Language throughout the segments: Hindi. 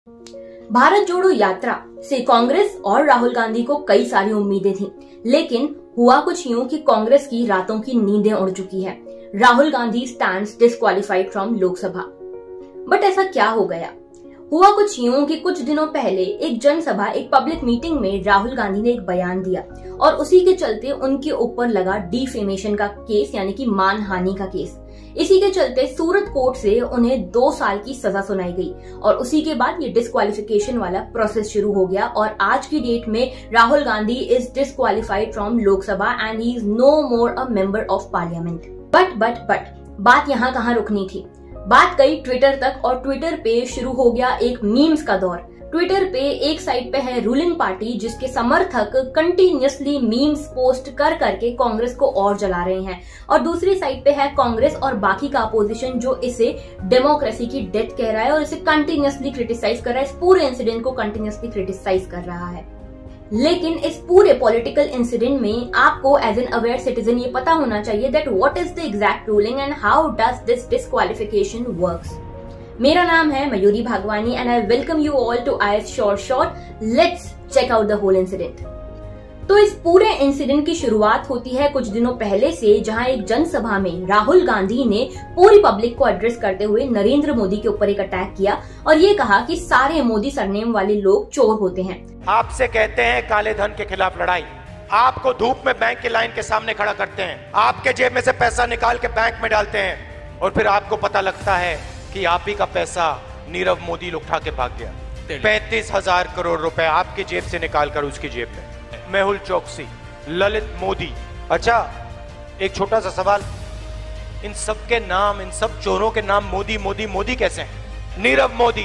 भारत जोड़ो यात्रा से कांग्रेस और राहुल गांधी को कई सारी उम्मीदें थीं, लेकिन हुआ कुछ यूं कि कांग्रेस की रातों की नींदें उड़ चुकी है। Rahul Gandhi stands disqualified from Lok Sabha. But ऐसा क्या हो गया? हुआ कुछ यूं कि कुछ दिनों पहले एक जनसभा, एक पब्लिक मीटिंग में राहुल गांधी ने एक बयान दिया और उसी के चलते उनके ऊपर लगा डिफेमेशन का केस, यानी कि मानहानि का केस। इसी के चलते सूरत कोर्ट से उन्हें 2 साल की सजा सुनाई गई और उसी के बाद ये डिस्क्वालिफिकेशन वाला प्रोसेस शुरू हो गया और आज की डेट में Rahul Gandhi is disqualified from Lok Sabha and he is no more a member of parliament. But बात यहाँ कहाँ रुकनी थी? बात गई ट्विटर तक और ट्विटर पे शुरू हो गया एक मीम्स का दौर। ट्विटर पे एक साइड पे है रूलिंग पार्टी, जिसके समर्थक कंटिन्यूअसली मीम्स पोस्ट कर करके कांग्रेस को और जला रहे हैं, और दूसरी साइड पे है कांग्रेस और बाकी का अपोजिशन जो इसे डेमोक्रेसी की डेथ कह रहा है और इसे कंटिन्यूअसली क्रिटिसाइज कर रहा है, इस पूरे इंसिडेंट को कंटिन्यूअसली क्रिटिसाइज कर रहा है। लेकिन इस पूरे पॉलिटिकल इंसिडेंट में आपको एज एन अवेयर सिटीजन ये पता होना चाहिए that what is the exact ruling and how does this disqualification works. मेरा नाम है Mayuri Bhagwani and I welcome you all to IAS short. Let's check out the whole incident. तो इस पूरे इंसिडेंट की शुरुआत होती है कुछ दिनों पहले से, जहां एक जनसभा में राहुल गांधी ने पूरी पब्लिक को एड्रेस करते हुए नरेंद्र मोदी के ऊपर एक अटैक किया और ये कहा कि सारे मोदी सरनेम वाले लोग चोर होते हैं। आपसे कहते हैं काले धन के खिलाफ लड़ाई, आपको धूप में बैंक की लाइन के सामने खड़ा करते हैं, आपके जेब में से पैसा निकाल के बैंक में डालते हैं और फिर आपको पता लगता है कि आप ही का पैसा नीरव मोदी उठा के भाग गया। 35,000 करोड़ रुपए आपकी जेब से निकालकर उसकी जेब में। मेहुल चोकसी, ललित मोदी। अच्छा, एक छोटा सा सवाल, इन सब के नाम, इन सब चोरों के नाम मोदी मोदी मोदी कैसे हैं? नीरव मोदी,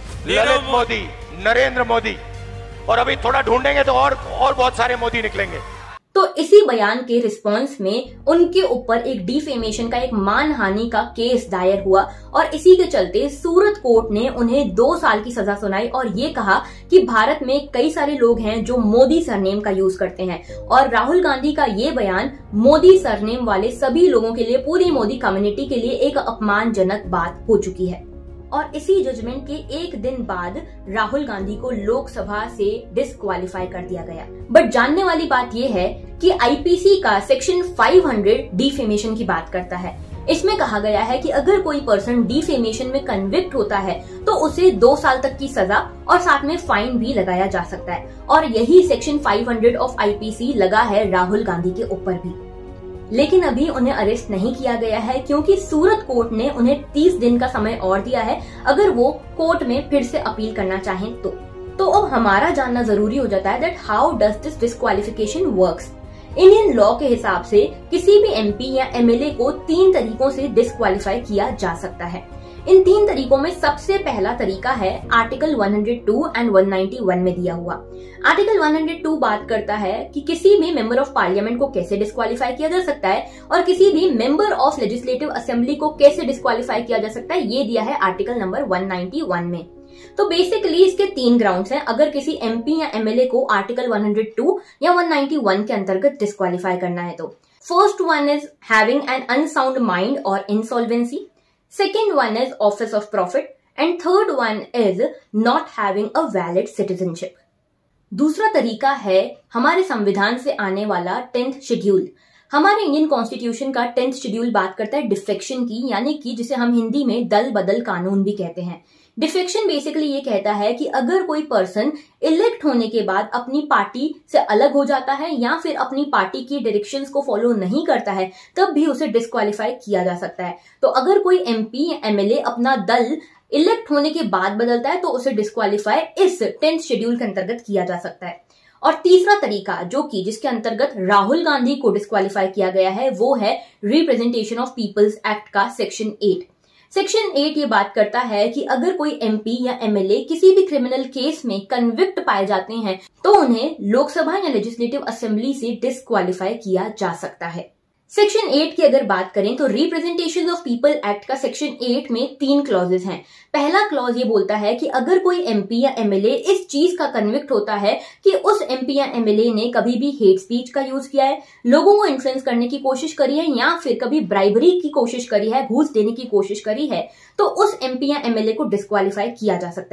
ललित मोदी, नरेंद्र मोदी, और अभी थोड़ा ढूंढेंगे तो और बहुत सारे मोदी निकलेंगे। तो इसी बयान के रिस्पांस में उनके ऊपर एक डिफेमेशन का, एक मानहानि का केस दायर हुआ और इसी के चलते सूरत कोर्ट ने उन्हें 2 साल की सजा सुनाई और ये कहा कि भारत में कई सारे लोग हैं जो मोदी सरनेम का यूज करते हैं और राहुल गांधी का ये बयान मोदी सरनेम वाले सभी लोगों के लिए, पूरी मोदी कम्युनिटी के लिए एक अपमानजनक बात हो चुकी है। और इसी जजमेंट के एक दिन बाद राहुल गांधी को लोकसभा से डिस्क्वालीफाई कर दिया गया। बट जानने वाली बात यह है कि आईपीसी का सेक्शन 500 डिफेमेशन की बात करता है। इसमें कहा गया है कि अगर कोई पर्सन डिफेमेशन में कन्विक्ट होता है तो उसे 2 साल तक की सजा और साथ में फाइन भी लगाया जा सकता है, और यही सेक्शन 500 ऑफ आईपीसी लगा है राहुल गांधी के ऊपर भी। लेकिन अभी उन्हें अरेस्ट नहीं किया गया है क्योंकि सूरत कोर्ट ने उन्हें 30 दिन का समय और दिया है अगर वो कोर्ट में फिर से अपील करना चाहें तो अब हमारा जानना जरूरी हो जाता है that how does this disqualification works. Indian law के हिसाब से किसी भी एमपी या एमएलए को 3 तरीकों से डिस्क्वालीफाई किया जा सकता है। इन 3 तरीकों में सबसे पहला तरीका है आर्टिकल 102 एंड 191 में दिया हुआ। आर्टिकल 102 बात करता है कि किसी भी मेंबर ऑफ पार्लियामेंट को कैसे डिस्क्वालीफाई किया जा सकता है और किसी भी मेंबर ऑफ लेजिस्लेटिव असेंबली को कैसे डिस्क्वालीफाई किया जा सकता है, ये दिया है आर्टिकल नंबर 191 में। तो बेसिकली इसके 3 ग्राउंड्स हैं अगर किसी एमपी या एमएलए को आर्टिकल 102 या 191 के अंतर्गत डिस्क्वालीफाई करना है। तो first one is having an unsound mind और insolvency, second one is office of profit and third one is not having a valid citizenship। दूसरा तरीका है हमारे संविधान से आने वाला 10th शेड्यूल। हमारे इंडियन कॉन्स्टिट्यूशन का 10th शेड्यूल बात करता है डिफेक्शन की, यानी कि जिसे हम हिंदी में दल बदल कानून भी कहते हैं। डिफेक्शन बेसिकली ये कहता है कि अगर कोई पर्सन इलेक्ट होने के बाद अपनी पार्टी से अलग हो जाता है या फिर अपनी पार्टी की डायरेक्शंस को फॉलो नहीं करता है तब भी उसे डिस्क्वालीफाई किया जा सकता है। तो अगर कोई एमपी या एमएलए अपना दल इलेक्ट होने के बाद बदलता है तो उसे डिस्क्वालीफाई इस 10th शेड्यूल के अंतर्गत किया जा सकता है। और तीसरा तरीका जो कि जिसके अंतर्गत राहुल गांधी को डिस्क्वालीफाई किया गया है वो है रिप्रेजेंटेशन ऑफ पीपल्स एक्ट का सेक्शन 8। सेक्शन 8 ये बात करता है कि अगर कोई एमपी या एमएलए किसी भी क्रिमिनल केस में कन्विक्ट पाए जाते हैं तो उन्हें लोकसभा या लेजिस्लेटिव असेंबली से डिस्क्वालीफाई किया जा सकता है। सेक्शन 8 की अगर बात करें तो रिप्रेजेंटेशन ऑफ पीपल एक्ट का सेक्शन 8 में 3 क्लॉजेस हैं। पहला क्लॉज ये बोलता है कि अगर कोई एमपी या एमएलए इस चीज का कन्विक्ट होता है कि उस एमपी या एमएलए ने कभी भी हेट स्पीच का यूज किया है, लोगों को इन्फ्लुएंस करने की कोशिश करी है या फिर कभी ब्राइबरी की कोशिश करी है, घूस देने की कोशिश करी है, तो उस एमपी या एमएलए को डिस्क्वालीफाई किया जा सकता है।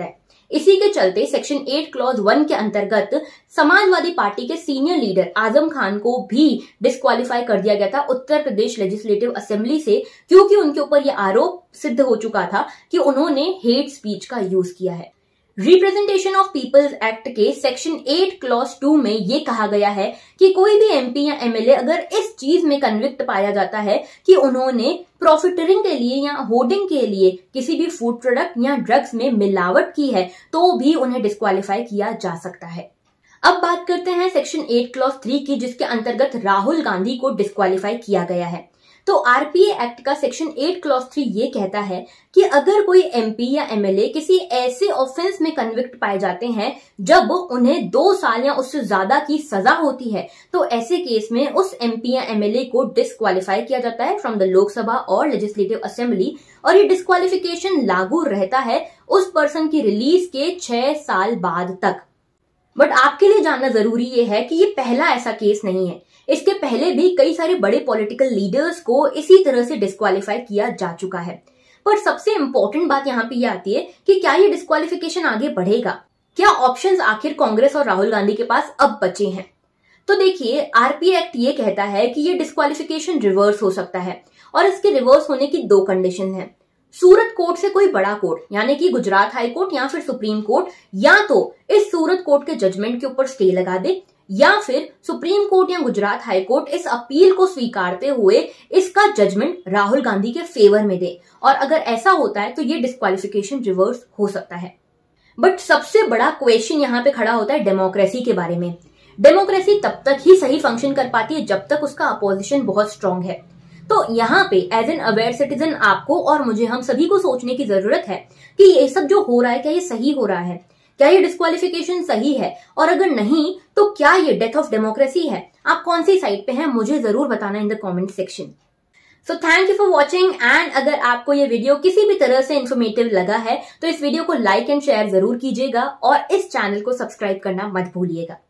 इसी के चलते सेक्शन 8 क्लॉज 1 के अंतर्गत समाजवादी पार्टी के सीनियर लीडर आजम खान को भी डिस्क्वालीफाई कर दिया गया था उत्तर प्रदेश लेजिस्लेटिव असेंबली से, क्योंकि उनके ऊपर यह आरोप सिद्ध हो चुका था कि उन्होंने हेट स्पीच का यूज किया है। रिप्रेजेंटेशन ऑफ पीपल्स एक्ट के सेक्शन 8 क्लॉज 2 में ये कहा गया है कि कोई भी एमपी या एमएलए अगर इस चीज में कन्विक्ट पाया जाता है कि उन्होंने प्रॉफिटरिंग के लिए या होर्डिंग के लिए किसी भी फूड प्रोडक्ट या ड्रग्स में मिलावट की है तो भी उन्हें डिस्क्वालीफाई किया जा सकता है। अब बात करते हैं सेक्शन 8 क्लॉज 3 की, जिसके अंतर्गत राहुल गांधी को डिस्क्वालीफाई किया गया है। तो आरपीए एक्ट का सेक्शन 8 क्लॉज 3 ये कहता है कि अगर कोई एमपी या एमएलए किसी ऐसे ऑफेंस में कन्विक्ट पाए जाते हैं जब उन्हें 2 साल या उससे ज्यादा की सजा होती है, तो ऐसे केस में उस एमपी या एमएलए को डिस्क्वालीफाई किया जाता है फ्रॉम द लोकसभा और लेजिस्लेटिव असेंबली, और ये डिस्क्वालिफिकेशन लागू रहता है उस पर्सन की रिलीज के 6 साल बाद तक। बट आपके लिए जानना जरूरी ये है कि ये पहला ऐसा केस नहीं है। इसके पहले भी कई सारे बड़े पॉलिटिकल लीडर्स को इसी तरह से डिस्क्वालीफाई किया जा चुका है। पर सबसे इंपॉर्टेंट बात यहाँ पे ये आती है कि क्या ये डिस्क्वालिफिकेशन आगे बढ़ेगा? क्या ऑप्शंस आखिर कांग्रेस और राहुल गांधी के पास अब बचे हैं? तो देखिए, आरपीए एक्ट ये कहता है कि ये डिस्क्वालिफिकेशन रिवर्स हो सकता है, और इसके रिवर्स होने की 2 कंडीशन है। सूरत कोर्ट से कोई बड़ा कोर्ट यानी कि गुजरात हाई कोर्ट या फिर सुप्रीम कोर्ट या तो इस सूरत कोर्ट के जजमेंट के ऊपर स्टे लगा दे, या फिर सुप्रीम कोर्ट या गुजरात हाई कोर्ट इस अपील को स्वीकारते हुए इसका जजमेंट राहुल गांधी के फेवर में दे, और अगर ऐसा होता है तो ये डिस्क्वालिफिकेशन रिवर्स हो सकता है। बट सबसे बड़ा क्वेश्चन यहाँ पे खड़ा होता है डेमोक्रेसी के बारे में। डेमोक्रेसी तब तक ही सही फंक्शन कर पाती है जब तक उसका अपोजिशन बहुत स्ट्रांग है। तो यहाँ पे एज एन अवेयर सिटीजन आपको और मुझे, हम सभी को सोचने की जरूरत है कि ये सब जो हो रहा है क्या ये सही हो रहा है, क्या ये डिस्क्वालिफिकेशन सही है, और अगर नहीं तो क्या ये डेथ ऑफ डेमोक्रेसी है? आप कौन सी साइड पे हैं मुझे जरूर बताना in the comment section. So thank you for watching, and अगर आपको ये वीडियो किसी भी तरह से इन्फॉर्मेटिव लगा है तो इस वीडियो को लाइक एंड शेयर जरूर कीजिएगा और इस चैनल को सब्सक्राइब करना मत भूलिएगा।